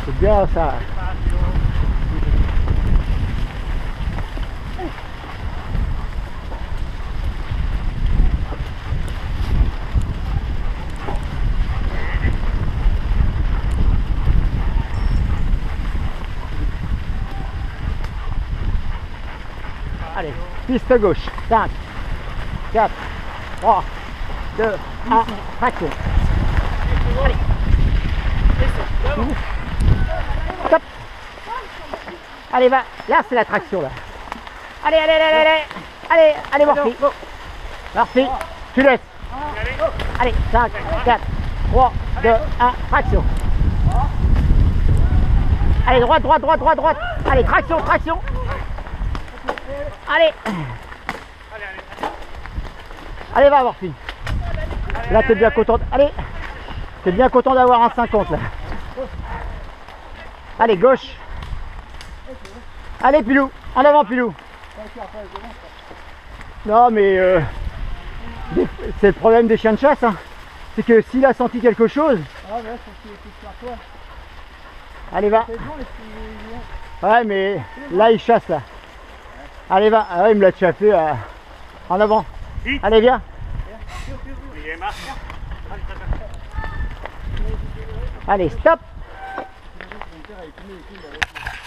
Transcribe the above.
C'est bien ça. Allez, piste gauche. 5, 4, 3, 2, 1, traction. Allez. Stop. Allez, va. Là, c'est la traction, là. Allez, allez, allez, allez. Allez, allez, Murphy. Murphy, tu laisses. Allez, 5, 4, 3, 2, 1, traction. Allez, droite, droite, droite, droite, droite. Allez, traction, traction. Allez. Allez, va, Murphy. Là, t'es bien content. Allez. T'es bien content d'avoir un 50, là. Allez, gauche. Allez, Pilou. En avant, Pilou. Non, mais c'est le problème des chiens de chasse. Hein. C'est que s'il a senti quelque chose... Allez, va. Ouais, mais là, il chasse, là. Allez, va. Ah ouais, il me l'a déjà fait. En avant. Allez, viens. Allez, stop.